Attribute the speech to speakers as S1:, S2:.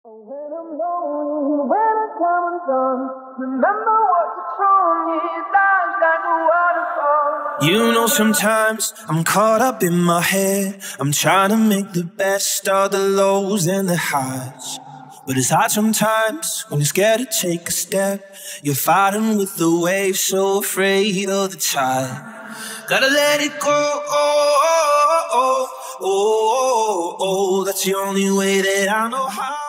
S1: When I'm lonely, when I come undone, remember what you told me, life's like a waterfall.
S2: You know, sometimes I'm caught up in my head. I'm trying to make the best of the lows and the highs. But it's hard sometimes when you're scared to take a step. You're fighting with the waves, so afraid of the tide. Gotta let it go, oh, oh, oh, oh, oh, oh. That's the only way that I know how.